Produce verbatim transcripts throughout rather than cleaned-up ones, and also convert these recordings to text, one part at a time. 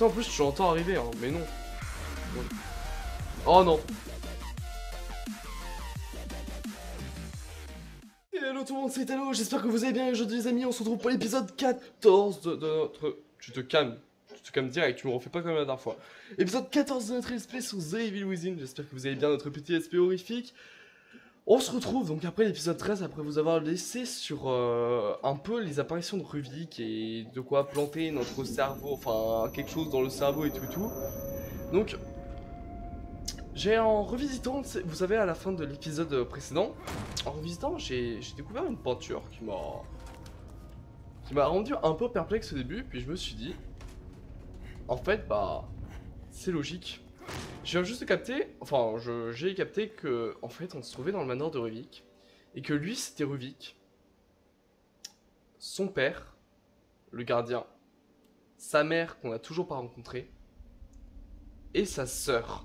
Ça en plus tu l'entends arriver, hein, mais non. non. Oh non. Hello tout le monde, c'est Italo, j'espère que vous allez bien. Aujourd'hui les amis, on se retrouve pour l'épisode quatorze de, de notre... Tu te calmes, tu te calmes direct, tu me refais pas comme la dernière fois. Épisode quatorze de notre Let's Play sur The Evil Within, j'espère que vous allez bien, notre petit Let's Play horrifique. On se retrouve donc après l'épisode treize, après vous avoir laissé sur euh, un peu les apparitions de Ruvik et de quoi planter notre cerveau, enfin quelque chose dans le cerveau et tout et tout. Donc, j'ai en revisitant, vous savez à la fin de l'épisode précédent, en revisitant j'ai découvert une peinture qui m'a qui m'a rendu un peu perplexe au début, puis je me suis dit, en fait bah c'est logique. Je viens juste de capter, enfin j'ai capté que en fait on se trouvait dans le manoir de Ruvik et que lui c'était Ruvik, son père, le gardien, sa mère qu'on n'a toujours pas rencontrée et sa sœur.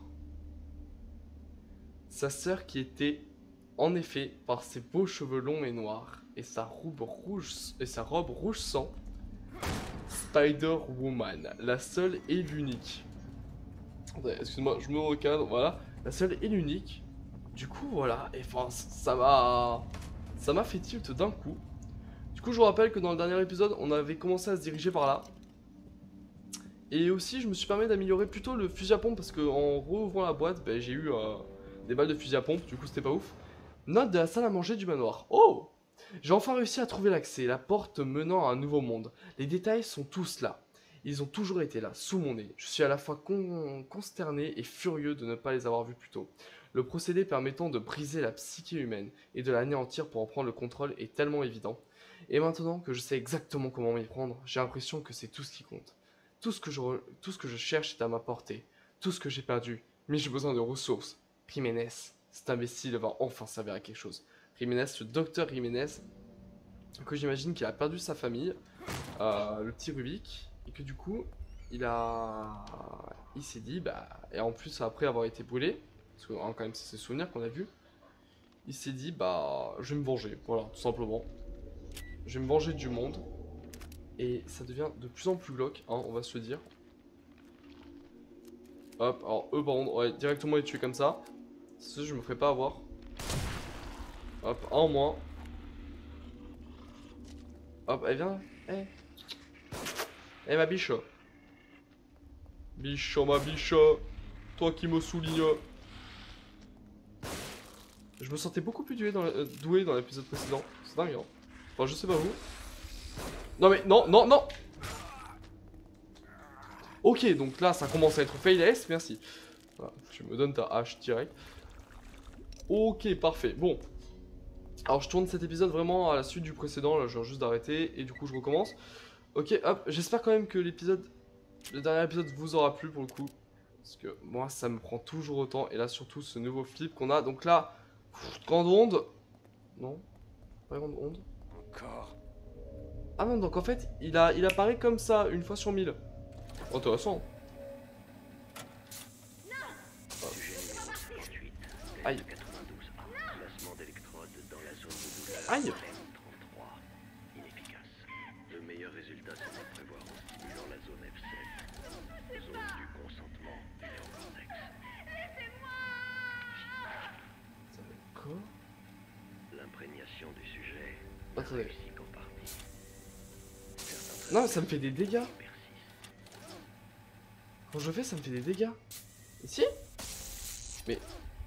Sa sœur qui était en effet par ses beaux cheveux longs et noirs et sa robe rouge et sa robe rouge sang, Spider-Woman, la seule et l'unique. Excuse-moi, je me recadre, voilà, la seule et l'unique. Du coup, voilà, et enfin, ça m'a, ça m'a fait tilt d'un coup. Du coup, je vous rappelle que dans le dernier épisode, on avait commencé à se diriger par là. Et aussi, je me suis permis d'améliorer plutôt le fusil à pompe parce que en rouvrant la boîte, ben, j'ai eu euh, des balles de fusil à pompe. Du coup, c'était pas ouf. Note de la salle à manger du manoir. Oh! J'ai enfin réussi à trouver l'accès, la porte menant à un nouveau monde. Les détails sont tous là. Ils ont toujours été là, sous mon nez. Je suis à la fois con consterné et furieux de ne pas les avoir vus plus tôt. Le procédé permettant de briser la psyché humaine et de l'anéantir pour en prendre le contrôle est tellement évident. Et maintenant que je sais exactement comment m'y prendre, j'ai l'impression que c'est tout ce qui compte. Tout ce que je, re... tout ce que je cherche est à ma portée. Tout ce que j'ai perdu, mais j'ai besoin de ressources. Jiménez, cet imbécile va enfin servir à quelque chose. Jiménez, le docteur Jiménez, que j'imagine qu'il a perdu sa famille, euh, le petit Ruvik, et que du coup, il a, il s'est dit, bah, et en plus après avoir été brûlé, parce que hein, quand même c'est ses souvenirs qu'on a vus, il s'est dit, bah, je vais me venger, voilà, tout simplement. Je vais me venger du monde, et ça devient de plus en plus glauque, hein, on va se le dire. Hop, alors eux par contre, ouais, directement les tuer comme ça, ça je me ferai pas avoir. Hop, un en moins. Hop, elle vient. Eh. Eh ma biche. Biche, ma biche. Toi qui me souligne. Je me sentais beaucoup plus doué dans euh, doué dans l'épisode précédent. C'est dingue, hein. Enfin, je sais pas vous. Non mais, non, non, non. Ok, donc là, ça commence à être failless, merci. Voilà, tu me donnes ta hache direct. Ok, parfait. Bon. Alors je tourne cet épisode vraiment à la suite du précédent, là je viens juste d'arrêter et du coup je recommence. Ok hop, j'espère quand même que l'épisode, le dernier épisode vous aura plu pour le coup. Parce que moi ça me prend toujours autant et là surtout ce nouveau flip qu'on a. Donc là, pff, grande onde. Non, pas grande onde. Encore. Ah non, donc en fait il, a, il apparaît comme ça une fois sur mille. Intéressant. Aïe. Aïe. Inefficace. Le meilleur résultat c'est de prévoir en stimulant la zone F sept. Zone du consentement du néocortex. Quoi? L'imprégnation du sujet Attendez. réussit qu'en partie. Non mais ça me fait des dégâts. Quand je fais ça me fait des dégâts. Ici? Mais...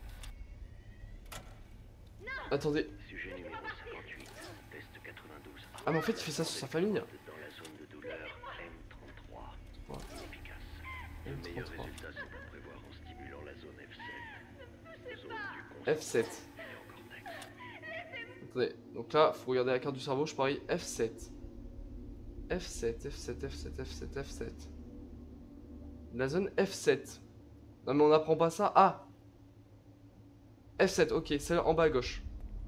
Attendez. Sujet numéro cinquante-huit, test quatre-vingt-douze. Ah mais en fait il fait ça sur sa famille. Dans la zone de douleur M trente-trois. Ouais. Inefficace. Le meilleur résultat c'est de prévoir en stimulant la zone F sept. Zone du F sept. néocortex. Attendez, donc là faut regarder la carte du cerveau, je parie F sept. F sept, F sept, F sept, F sept, F sept. La zone F sept. Non mais on n'apprend pas ça. Ah, F sept, ok, celle en bas à gauche.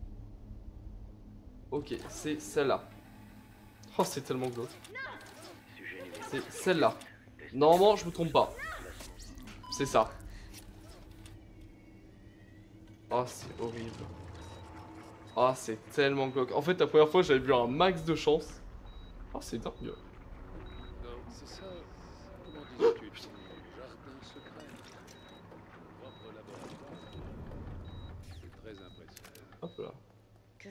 Ok, c'est celle-là. Oh, c'est tellement glauque. C'est celle-là. Normalement, je me trompe pas. C'est ça. Oh, c'est horrible. Oh, c'est tellement glauque. En fait, la première fois, j'avais vu un max de chance. Oh, c'est dingue. Non, c'est ça. Comment disais-tu?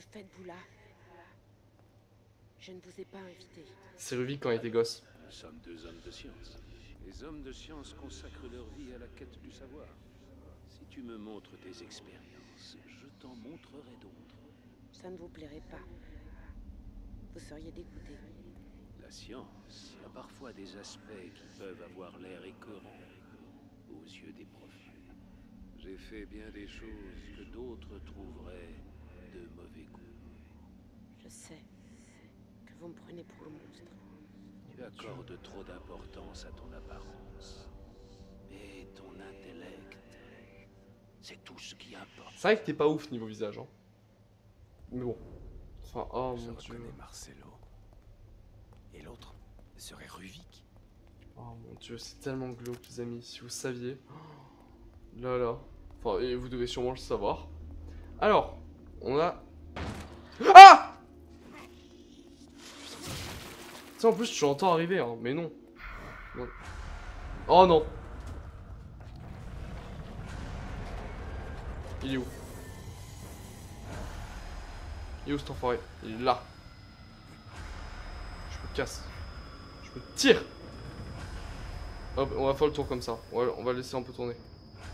faites-vous là? Je ne vous ai pas invité. C'est Ruvik quand il était gosse. Nous sommes deux hommes de science. Les hommes de science consacrent leur vie à la quête du savoir. Si tu me montres tes expériences, je t'en montrerai d'autres. Ça ne vous plairait pas. Vous seriez dégoûté. La science a parfois des aspects qui peuvent avoir l'air écœurants aux yeux des profanes. J'ai fait bien des choses que d'autres trouveraient de mauvais goût. Je sais que vous me prenez pour un monstre. Tu accordes trop d'importance à ton apparence. Mais ton intellect, c'est tout ce qui importe. C'est vrai que t'es pas ouf niveau visage, hein. Mais bon. Enfin, oh Je mon dieu. reconnais Marcelo. Et l'autre serait Ruvik. Oh mon dieu, c'est tellement glauque, les amis. Si vous saviez. Oh, là là. Enfin, et vous devez sûrement le savoir. Alors, on a. Ah! Ça en plus, tu l'entends arriver, hein, mais non. Non. Oh non. Il est où? Il est où cet enfoiré? Il est là. Je me casse. Je me tire. Hop, on va faire le tour comme ça. On va, on va laisser un peu tourner.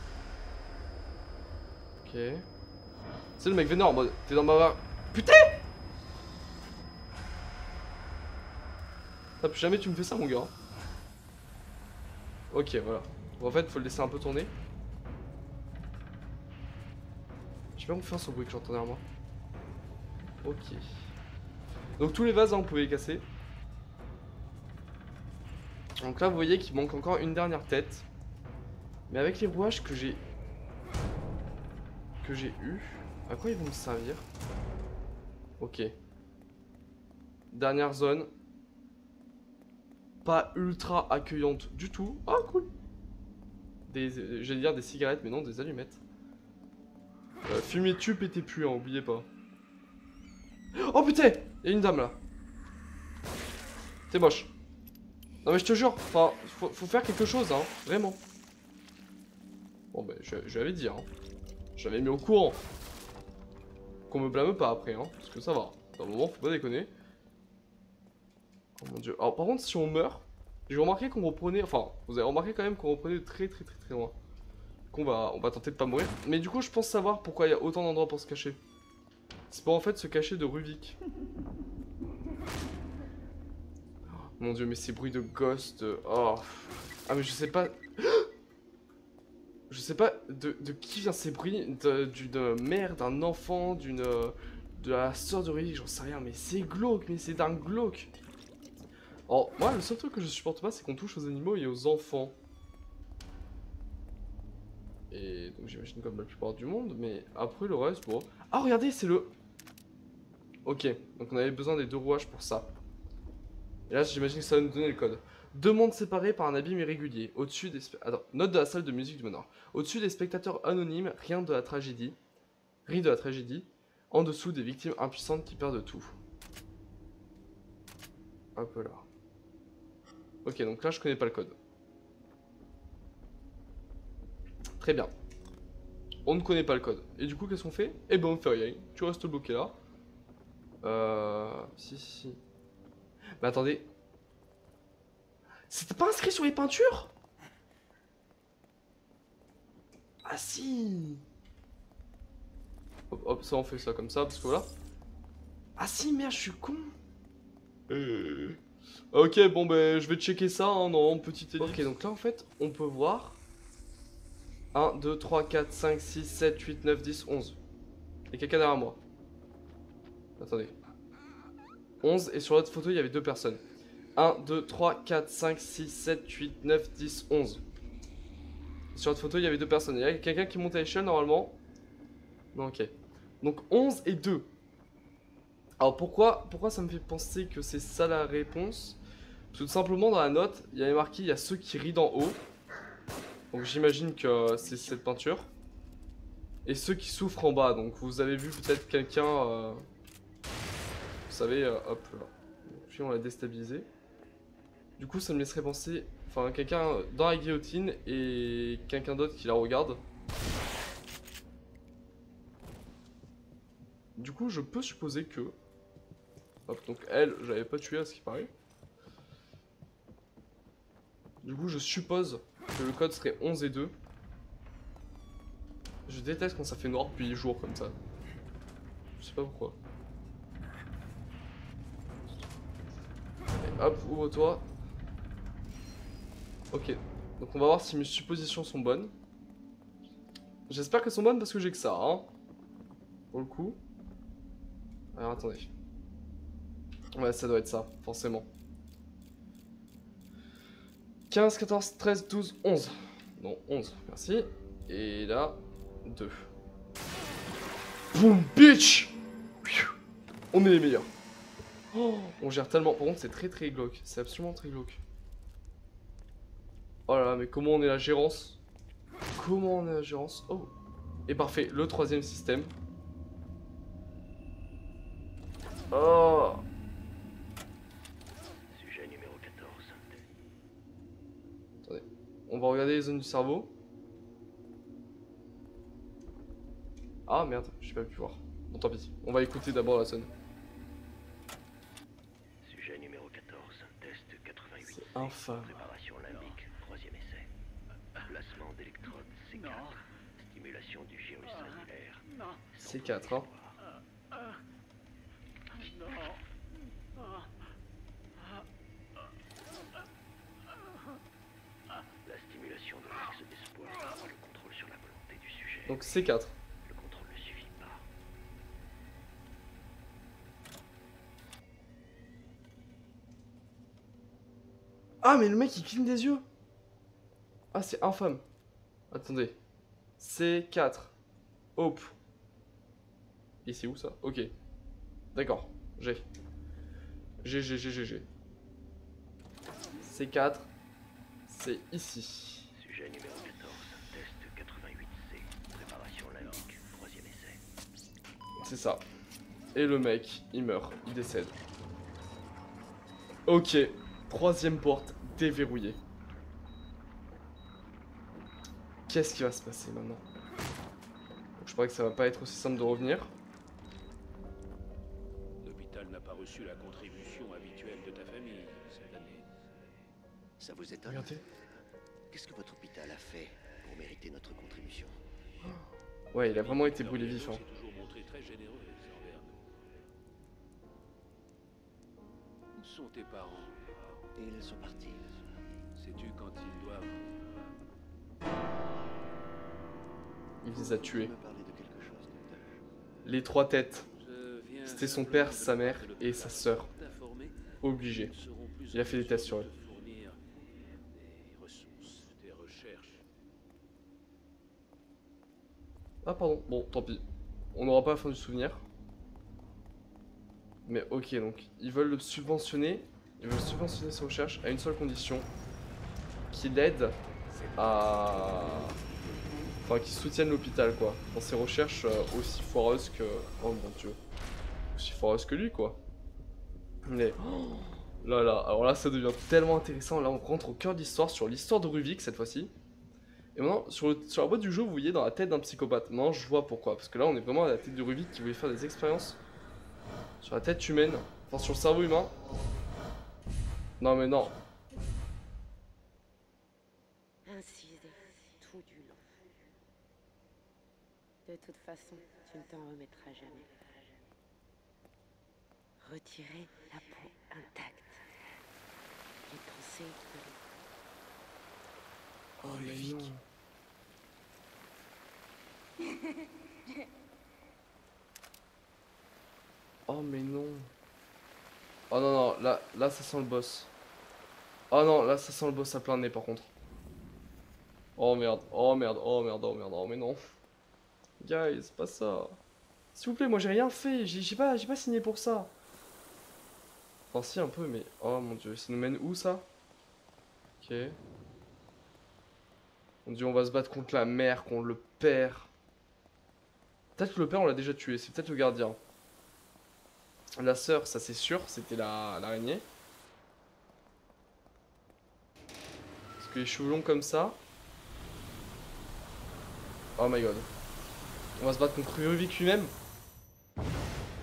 Ok. C'est le mec vénère en mode. T'es dans ma. Putain! Ah, plus jamais tu me fais ça, mon gars. Ok, voilà. Bon, en fait, faut le laisser un peu tourner. Je sais pas faire ce bruit que j'entends derrière moi. Ok. Donc tous les vases, hein, on pouvait les casser. Donc là, vous voyez qu'il manque encore une dernière tête. Mais avec les rouages que j'ai... Que j'ai eu... À quoi ils vont me servir? Ok. Dernière zone. Pas ultra accueillante du tout. Ah, cool. Des... J'allais dire des cigarettes, mais non, des allumettes. Euh, fumier tu pétais plus, hein, oubliez pas. Oh putain! Il y a une dame là. C'est moche. Non mais je te jure, enfin, faut, faut faire quelque chose, hein, vraiment. Bon bah, je, je l'avais dit, hein. J'avais mis au courant. Qu'on me blâme pas après, hein, parce que ça va. Dans le moment, faut pas déconner. Oh mon dieu. Alors par contre, si on meurt, j'ai remarqué qu'on reprenait, enfin, vous avez remarqué quand même qu'on reprenait de très très très très loin. Qu'on va, on va tenter de pas mourir. Mais du coup, je pense savoir pourquoi il y a autant d'endroits pour se cacher. C'est pour en fait se cacher de Ruvik. Mon dieu, mais ces bruits de ghost. Oh. Ah, mais je sais pas. Je sais pas de, de qui vient ces bruits. D'une mère, d'un enfant, d'une. De la soeur de Ruvik, j'en sais rien. Mais c'est glauque, mais c'est d'un glauque. Alors, moi, le seul truc que je supporte pas, c'est qu'on touche aux animaux et aux enfants. Et donc, j'imagine comme la plupart du monde. Mais après, le reste, bon. Ah, regardez, c'est le. Ok, donc on avait besoin des deux rouages pour ça. Et là, j'imagine que ça va nous donner le code. Deux mondes séparés par un abîme irrégulier. Au-dessus des... Attends, note de la salle de musique du manoir. Au-dessus des spectateurs anonymes, rien de la tragédie. Rien de la tragédie. En dessous des victimes impuissantes qui perdent tout. Hop là. Ok, donc là, je connais pas le code. Très bien. On ne connaît pas le code. Et du coup, qu'est-ce qu'on fait? Eh ben, on fait rien. Tu restes bloqué là. Euh... Si, si. Mais attendez. C'était pas inscrit sur les peintures? Ah si. Hop, hop, ça on fait ça comme ça, parce que voilà. Ah si, merde, je suis con. Euh... Ok, bon ben, je vais checker ça, hein, non, petite ellipse. Ok, donc là en fait, on peut voir un, deux, trois, quatre, cinq, six, sept, huit, neuf, dix, onze. Il y a quelqu'un derrière moi. Attendez. onze, et sur l'autre photo, il y avait deux personnes. un, deux, trois, quatre, cinq, six, sept, huit, neuf, dix, onze. Sur l'autre photo, il y avait deux personnes. Il y a quelqu'un qui monte à l'échelle normalement. Non, ok. Donc onze et deux. Alors pourquoi, pourquoi ça me fait penser que c'est ça la réponse? Parce que tout simplement dans la note, il y avait marqué il y a ceux qui rient d'en haut. Donc j'imagine que c'est cette peinture. Et ceux qui souffrent en bas. Donc vous avez vu peut-être quelqu'un... Euh, vous savez, euh, hop là. Puis on l'a déstabilisé. Du coup ça me laisserait penser... Enfin quelqu'un dans la guillotine et quelqu'un d'autre qui la regarde. Du coup coup, je peux supposer que... Hop, donc elle, je l'avais pas tué à ce qui paraît. Du coup, je suppose que le code serait onze et deux. Je déteste quand ça fait noir depuis jour comme ça. Je sais pas pourquoi. Et hop, ouvre-toi. Ok, donc on va voir si mes suppositions sont bonnes. J'espère qu'elles sont bonnes parce que j'ai que ça, hein. Pour le coup. Alors attendez. Ouais, ça doit être ça, forcément. quinze, quatorze, treize, douze, onze. Non, onze, merci. Et là, deux. Boom, bitch! On est les meilleurs. Oh, on gère tellement. Par contre, c'est très très glauque. C'est absolument très glauque. Oh là là, mais comment on est la gérance? Comment on est la gérance? Oh. Et parfait, le troisième système. Oh. Sujet numéro quatorze. Attendez. On va regarder les zones du cerveau. Ah merde, j'ai pas pu voir. Bon, tant pis. On va écouter d'abord la zone. Sujet numéro quatorze. Test quatre-vingt-huit. C'est infâme. Préparation limbique. Troisième essai. Placement d'électrodes C quatre. Stimulation du gyrus cellulaire. C quatre, hein. La stimulation de l'axe d'espoir prend le contrôle sur la volonté du sujet. Donc C quatre. Le contrôle ne suffit pas. Ah mais le mec il cligne des yeux. Ah c'est infâme. Attendez. C quatre. Hop. Et c'est où ça? Ok. D'accord. J'ai. J'ai, j'ai, j'ai, j'ai, j'ai. C quatre. C'est ici. Sujet numéro quatorze. Test quatre-vingt-huit C. Préparation limbique. Troisième essai. C'est ça. Et le mec, il meurt. Il décède. Ok. Troisième porte déverrouillée. Qu'est-ce qui va se passer maintenant? Donc, je crois que ça va pas être aussi simple de revenir. L'hôpital n'a pas reçu la contribution habituelle de ta famille cette année. Ça vous étonne? Regardez. Qu'est-ce que votre hôpital a fait pour mériter notre contribution? Ouais, il a vraiment été brûlé vif. Hein. s'est toujours montré très généreuse envers nous. Où sont tes parents? Et ils sont partis. Sais-tu quand ils doivent? Il les a tués. Vous me parlez de quelque chose, docteur? Les trois têtes. Je viens C'était son simplement père, de sa la mère part de et l'hôpital sa sœur. pour t'informer Obligé. qu'ils seront plus Il a en fait des tests sur mesure eux. de te fournir des ressources, des recherches. Ah pardon, bon tant pis. On n'aura pas la fin du souvenir. Mais ok, donc ils veulent le subventionner. Ils veulent subventionner ses recherches à une seule condition. Qu'il aide à... Enfin, qu'il soutienne l'hôpital quoi. Dans ses recherches euh, aussi foireuses que... Oh mon dieu. Aussi foireuses que lui quoi. Mais... Oh là là, alors là ça devient tellement intéressant. Là on rentre au cœur de l'histoire, sur l'histoire de Ruvik cette fois-ci. Et maintenant, sur, le, sur la boîte du jeu, vous voyez dans la tête d'un psychopathe. Maintenant, je vois pourquoi. Parce que là, on est vraiment à la tête de Ruvik qui voulait faire des expériences sur la tête humaine. Enfin, sur le cerveau humain. Non, mais non. Incisé tout du long. De toute façon, tu ne t'en remettras jamais. Retirer la peau intacte. Les pensées de l'eau. Oh, mais non. Oh, mais non. Oh non, non, là, là, ça sent le boss. Oh non, là, ça sent le boss à plein nez par contre. Oh merde, oh merde, oh merde, oh merde, oh mais non. Guys, pas ça. S'il vous plaît, moi j'ai rien fait, j'ai pas, j'ai pas signé pour ça. Enfin si un peu, mais... Oh mon dieu, ça nous mène où ça? Ok. On dit on va se battre contre la mère, contre le père. Peut-être que le père on l'a déjà tué, c'est peut-être le gardien. La sœur, ça c'est sûr, c'était la l'araignée. Parce que les cheveux longs comme ça... Oh my god. On va se battre contre Ruvik lui-même.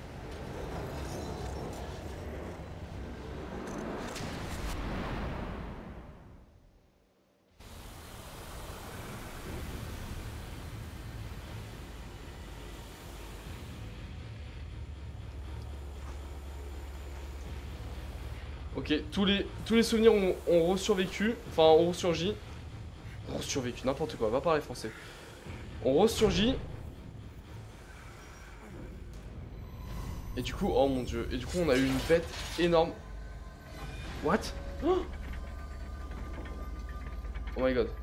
Ok, tous les, tous les souvenirs ont, ont resurvécu. Enfin, ont ressurgi. Resurvécu, n'importe quoi, va parler français. On ressurgit. Et du coup, oh mon dieu. Et du coup, on a eu une bête énorme. What? Oh, oh my god.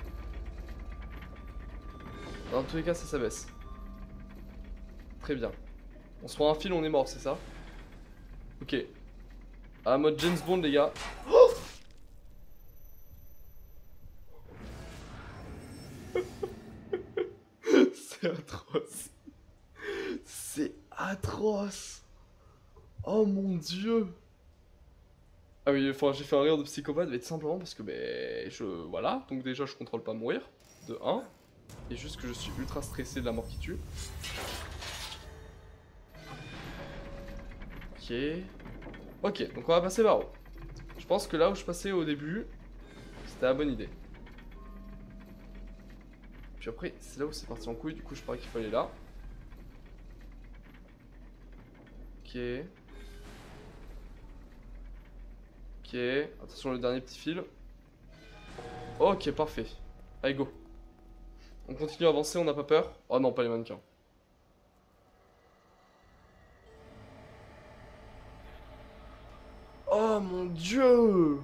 Dans tous les cas, ça s'abaisse. Très bien. On se prend un fil, on est mort, c'est ça? Ok. Ah, mode James Bond, les gars. Oh, c'est atroce. C'est atroce. Oh mon dieu. Ah oui, enfin, j'ai fait un rire de psychopathe, mais tout simplement parce que, ben, je... Voilà. Donc déjà, je contrôle pas mourir. De un. Et juste que je suis ultra stressé de la mort qui tue. Ok. Ok, donc on va passer par haut. Je pense que là où je passais au début, c'était la bonne idée. Puis après, c'est là où c'est parti en couille, du coup je parie qu'il faut aller là. Ok. Ok. Attention le dernier petit fil. Ok, parfait. Allez, go. On continue à avancer, on n'a pas peur. Oh non, pas les mannequins. Oh mon dieu.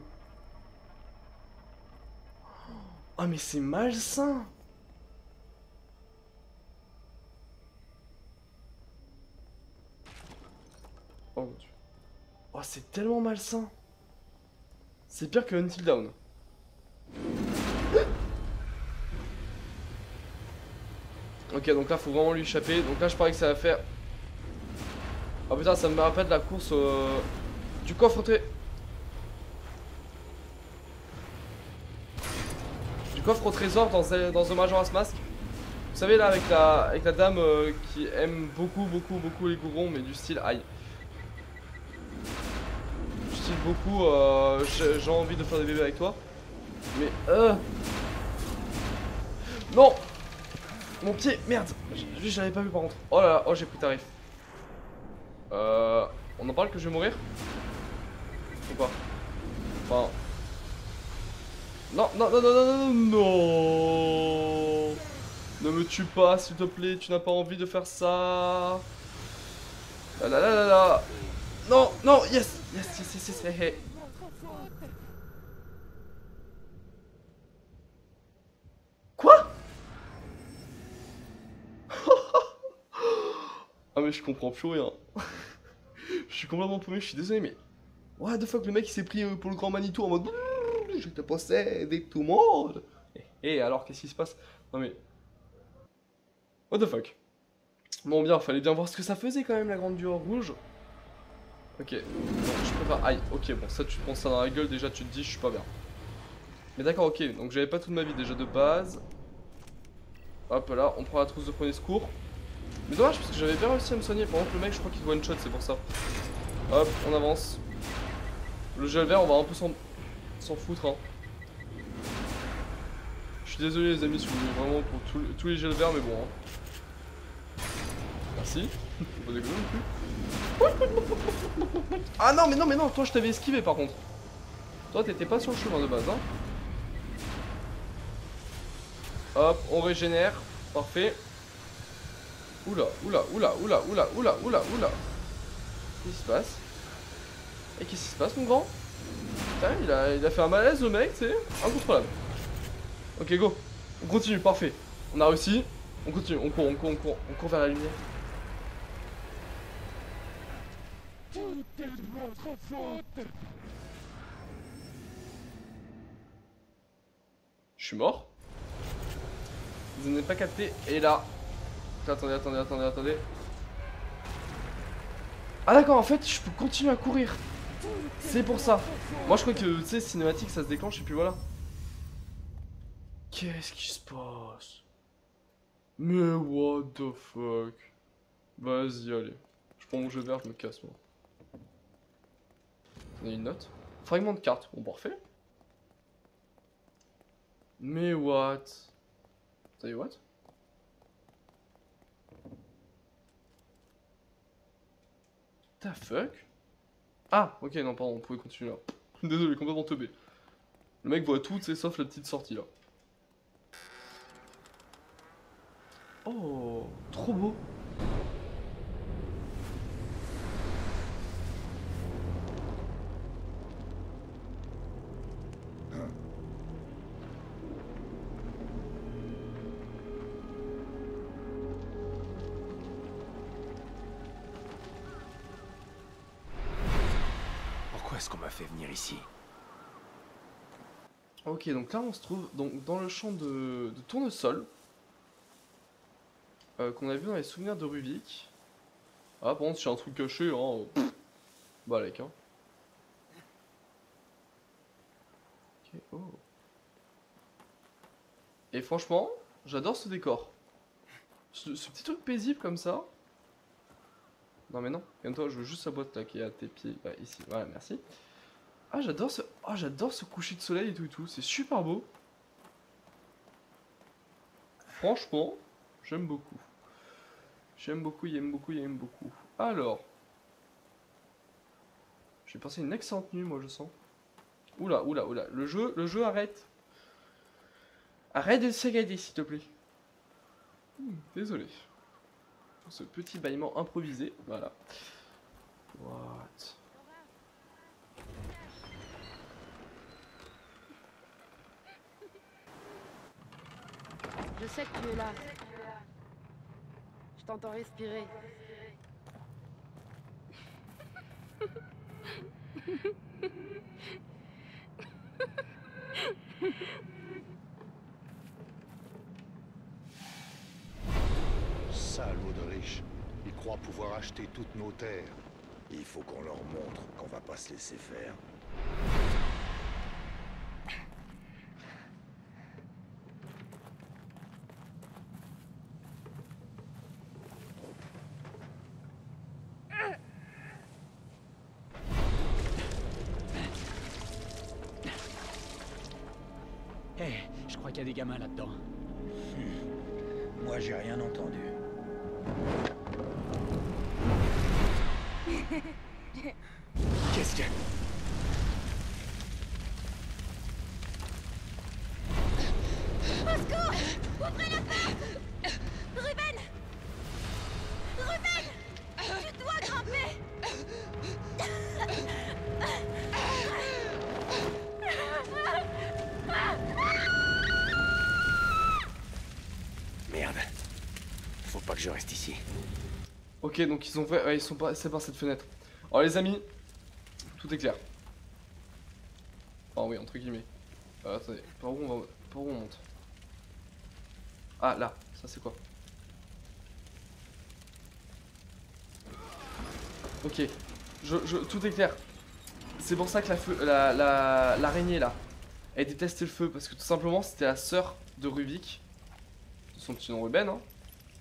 Oh mais c'est malsain. Oh mon dieu. Oh c'est tellement malsain. C'est pire que Until Dawn. Ok, donc là faut vraiment lui échapper. Donc là je parie que ça va faire... Oh putain, ça me rappelle la course euh... du coffre très... Du coffre au trésor dans, dans The Majora's Mask. Vous savez là avec la, avec la dame euh, qui aime beaucoup beaucoup beaucoup les gourons, mais du style aïe. Du style beaucoup euh, j'ai envie de faire des bébés avec toi. Mais euh... Non. Mon pied, merde. Lui je l'avais pas vu par contre. Oh là là, oh j'ai pris tarif. Euh... On en parle que je vais mourir? Ou pas? Enfin... Non, non, non, non, non, non, non. Ne me tue pas, s'il te plaît, tu n'as pas envie de faire ça. La la la la la. Non, non, yes, yes, yes, yes, yes, hey, hey. Quoi? Ah mais je comprends plus rien. Je suis complètement paumé, je suis désolé mais... What the fuck, le mec il s'est pris pour le grand Manitou en mode... Je te possède et tout le monde. Et hey, alors qu'est-ce qui se passe? Non mais... What the fuck? Bon bien, fallait bien voir ce que ça faisait quand même la grande duo rouge. Ok, bon, je préfère... Aïe, ok, bon ça tu te prends ça dans la gueule, déjà tu te dis je suis pas bien. Mais d'accord, ok, donc j'avais pas toute ma vie déjà de base. Hop là, on prend la trousse de premier secours. Mais dommage parce que j'avais bien réussi à me soigner. Par contre le mec je crois qu'il one shot, c'est pour ça. Hop, on avance. Le gel vert on va un peu s'en foutre hein. Je suis désolé les amis si vous voulez vraiment pour tous les, tous les gels verts mais bon hein. Merci. Pas déconner non plus. Ah non mais non mais non, toi je t'avais esquivé par contre. Toi t'étais pas sur le chemin de base hein. Hop, on régénère. Parfait. Oula, oula, oula, oula, oula, oula, oula, oula. Qu'est-ce qui se passe? Et qu'est-ce qui se passe mon grand? Putain, il a, il a fait un malaise le mec, c'est incontrôlable. Ok go, on continue, parfait. On a réussi, on continue, on court, on court, on court, on court vers la lumière. Tout est de votre faute. Je suis mort. Vous n'avez pas capté, et là... Attendez, attendez, attendez, attendez. Ah d'accord, en fait, je peux continuer à courir. C'est pour ça. Moi, je crois que, tu sais, cinématique, ça se déclenche et puis voilà. Qu'est-ce qui se passe? Mais what the fuck? Vas-y, allez. Je prends mon jeu vert, je me casse, moi. On a une note. Fragment de carte. Bon, parfait. Mais what? Vous savez what? The fuck? Ah, ok, non, pardon, on pouvait continuer là. Désolé, complètement teubé. Le mec voit tout, c'est sauf la petite sortie là. Oh, trop beau. Pourquoi est-ce qu'on m'a fait venir ici? Ok, donc là on se trouve donc, dans le champ de, de tournesol. Euh, qu'on a vu dans les souvenirs de Ruvik. Ah, par contre, c'est un truc caché, hein. Pff. Bah, avec, hein. Ok, oh. Et franchement, j'adore ce décor. Ce, ce petit truc paisible comme ça. Non, mais non, calme-toi, je veux juste sa boîte là qui est à tes pieds. Bah, ici, voilà, merci. Ah, j'adore ce. Ah, j'adore ce coucher de soleil et tout et tout. C'est super beau. Franchement, j'aime beaucoup. J'aime beaucoup, il aime beaucoup, il aime beaucoup. Alors. J'ai passé une excellente nuit, moi, je sens. Oula, oula, oula. Le jeu, le jeu, arrête. Arrête de se regarder, s'il te plaît. Hmm, désolé. Pour ce petit bâillement improvisé. Voilà. What? Je sais que tu es là. Je t'entends respirer. Salauds de riches. Ils croient pouvoir acheter toutes nos terres. Il faut qu'on leur montre qu'on va pas se laisser faire. Hé, hey, je crois qu'il y a des gamins là-dedans. Hmm. Moi, j'ai rien entendu. Qu'est-ce que... Au secours! Ouvrez la porte! Ruben! Ruben! Tu dois grimper! Merde. Faut pas que je reste ici. Ok, donc ils ont fait. Ouais, ils sont passés par cette fenêtre. Alors, les amis, tout est clair. Enfin, oui, entre guillemets. Euh, attendez, par où on va. Par où on monte? Ah, là, ça c'est quoi? Ok, je, je, tout est clair. C'est pour ça que la feu, la, la, l'araignée là, elle détestait le feu parce que tout simplement c'était la sœur de Ruvik, de son petit nom Ruben. Hein.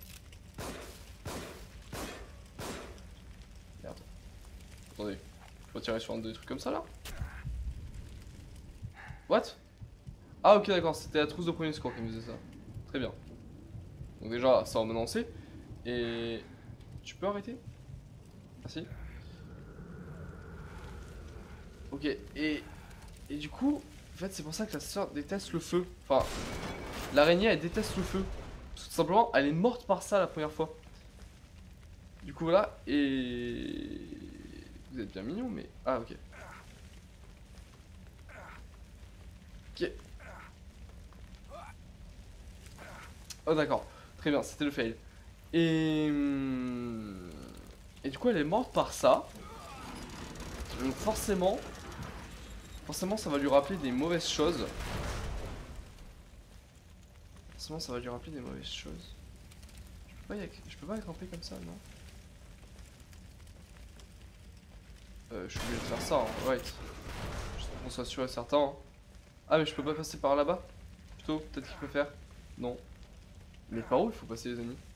Merde. Attendez, je peux tirer sur un des trucs comme ça là. What? Ah ok d'accord, c'était la trousse de premier secours qui me faisait ça. Très bien. Donc déjà ça va me lancer. Et tu peux arrêter? Merci. Ok, et, et du coup, en fait, c'est pour ça que la sœur déteste le feu. Enfin, l'araignée, elle déteste le feu. Tout simplement, elle est morte par ça la première fois. Du coup, voilà, et... Vous êtes bien mignon, mais... Ah, ok. Ok. Oh, d'accord. Très bien, c'était le fail. Et... Et du coup, elle est morte par ça. Donc forcément... Forcément ça va lui rappeler des mauvaises choses. Forcément ça va lui rappeler des mauvaises choses. Je peux pas, y... je peux pas grimper comme ça, non? Euh, je suis obligé de faire ça, hein. Ouais. Juste pour qu'on soit sûr et certain. Hein. Ah mais je peux pas passer par là-bas? Plutôt, peut-être qu'il peut faire. Non. Mais par où il faut passer les amis?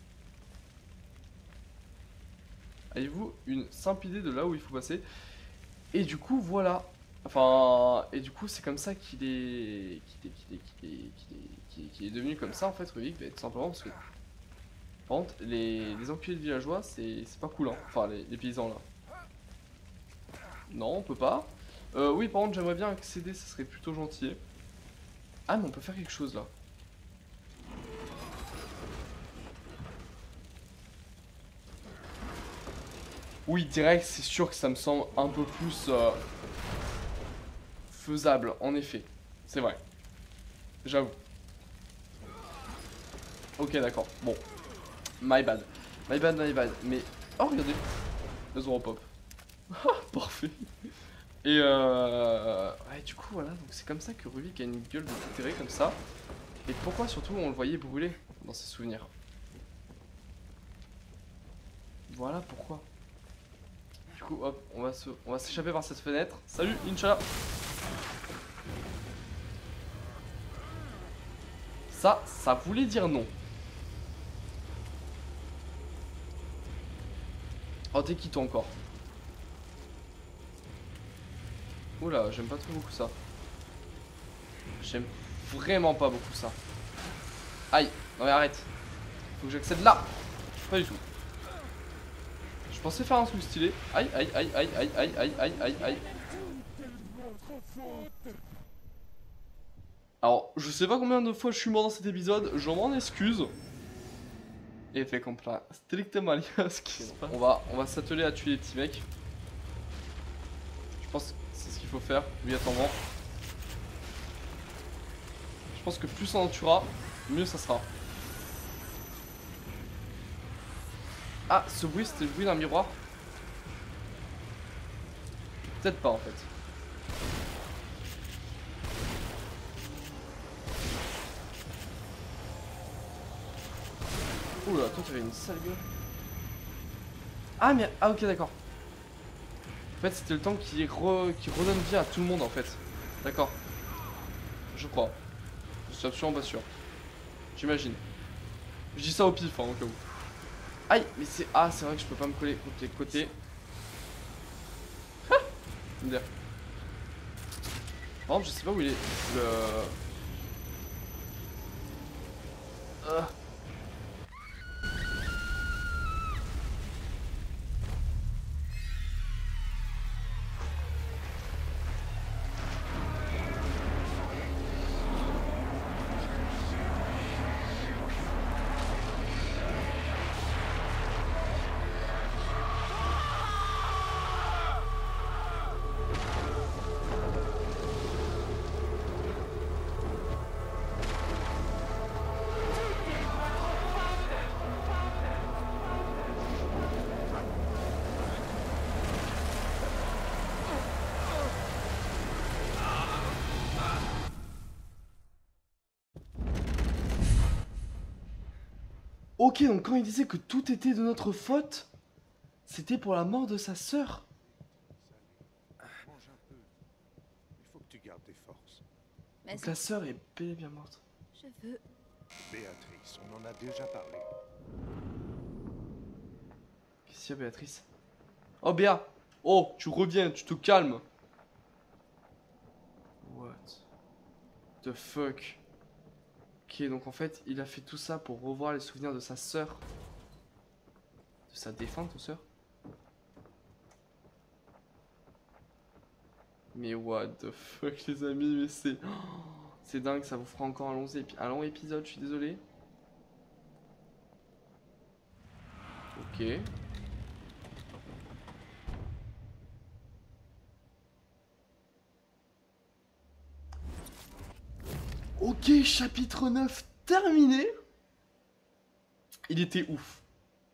Avez-vous une simple idée de là où il faut passer? Et du coup voilà. Enfin, et du coup, c'est comme ça qu'il est, qu'il est, qu'il est, qu'il est, qu'il est, qu'il est, qu'il est devenu comme ça en fait, Ruvik, tout simplement parce que, par contre, les, les enculés de villageois, c'est pas cool, hein. Enfin, les, les paysans là. Non, on peut pas. Euh, oui, par contre, j'aimerais bien accéder, ça serait plutôt gentil. Ah, mais on peut faire quelque chose là. Oui, direct, c'est sûr que ça me semble un peu plus euh, faisable, en effet. C'est vrai. J'avoue. Ok, d'accord. Bon. My bad. My bad, my bad. Mais... Oh, regardez. Let's go pop. Parfait. Et euh... ouais, du coup, voilà. Donc c'est comme ça que Ruvik a une gueule de terré comme ça. Et pourquoi surtout on le voyait brûler dans ses souvenirs. Voilà pourquoi. Du coup, hop, on va se, on va s'échapper par cette fenêtre. Salut, Inch'Allah. Ça, ça voulait dire non. Oh, t'es qui toi encore? Oula, j'aime pas trop beaucoup ça. J'aime vraiment pas beaucoup ça. Aïe, non mais arrête. Faut que j'accède là. Pas du tout. Je pensais faire un truc stylé. Aïe, aïe, aïe, aïe, aïe, aïe, aïe, aïe, aïe, aïe. Alors, je sais pas combien de fois je suis mort dans cet épisode. Je m'en excuse. Et fait comme ça, strictement rien ce qui se passe. On va, on va s'atteler à tuer les petits mecs. Je pense que c'est ce qu'il faut faire. Lui attendant. Je pense que plus on en tuera, mieux ça sera. Ah, ce bruit, c'était le bruit d'un miroir? Peut-être pas en fait. Oula, toi t'avais une sale gueule. Ah mais, ah ok d'accord. En fait c'était le temps qui, re, qui redonne vie à tout le monde en fait. D'accord. Je crois. Je suis absolument pas sûr. J'imagine. Je dis ça au pif hein, au cas où. Aïe, mais c'est... Ah, c'est vrai que je peux pas me coller contre les côtés. Ah, par contre, je sais pas où il est. Le... Euh... Ok, donc quand il disait que tout était de notre faute, c'était pour la mort de sa sœur. Mange un peu. Il faut que tu gardes tes forces. Mais Donc la sœur est bel et bien morte. je veux. Béatrice, on en a déjà parlé. Qu'est-ce qu'il y a, Béatrice? Oh, Béa! Oh, tu reviens, tu te calmes. What the fuck? Ok, donc en fait, il a fait tout ça pour revoir les souvenirs de sa sœur. De sa défunte sœur. Mais what the fuck, les amis, mais c'est... Oh, c'est dingue, ça vous fera encore un long, épi... un long épisode, je suis désolé. Ok. Ok, chapitre neuf terminé. Il était ouf.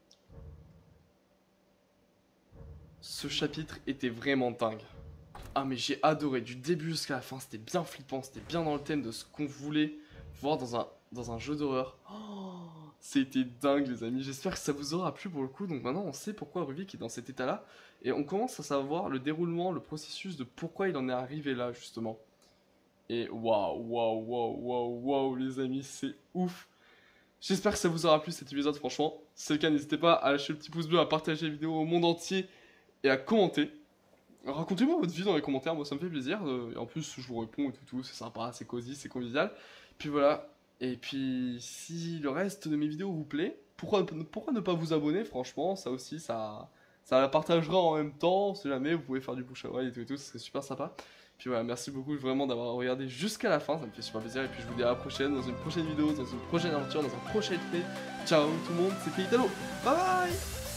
Ce chapitre était vraiment dingue. Ah mais j'ai adoré, du début jusqu'à la fin, c'était bien flippant, c'était bien dans le thème de ce qu'on voulait voir dans un, dans un jeu d'horreur. Oh, c'était dingue les amis, j'espère que ça vous aura plu pour le coup. Donc maintenant on sait pourquoi Ruvik est dans cet état là. Et on commence à savoir le déroulement, le processus de pourquoi il en est arrivé là justement. Et waouh, waouh, waouh, waouh, waouh les amis, c'est ouf. J'espère que ça vous aura plu cet épisode franchement. Si c'est le cas, n'hésitez pas à lâcher le petit pouce bleu, à partager la vidéo au monde entier et à commenter. Racontez-moi votre vie dans les commentaires, moi ça me fait plaisir. Et en plus je vous réponds et tout, tout c'est sympa, c'est cosy, c'est convivial. Puis voilà, et puis si le reste de mes vidéos vous plaît, pourquoi, pourquoi ne pas vous abonner franchement, ça aussi ça, ça la partagera en même temps, si jamais vous pouvez faire du bouche à oreille et tout et tout, ce serait super sympa. Puis voilà, merci beaucoup vraiment d'avoir regardé jusqu'à la fin, ça me fait super plaisir. Et puis je vous dis à la prochaine, dans une prochaine vidéo, dans une prochaine aventure, dans un prochain play. Ciao tout le monde, c'était Italo, bye bye.